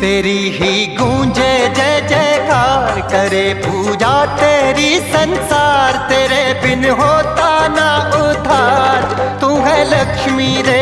तेरी ही गूंजे जय जयकार, करे पूजा तेरी संसार, तेरे बिन होता ना उद्धार। तू है लक्ष्मी रे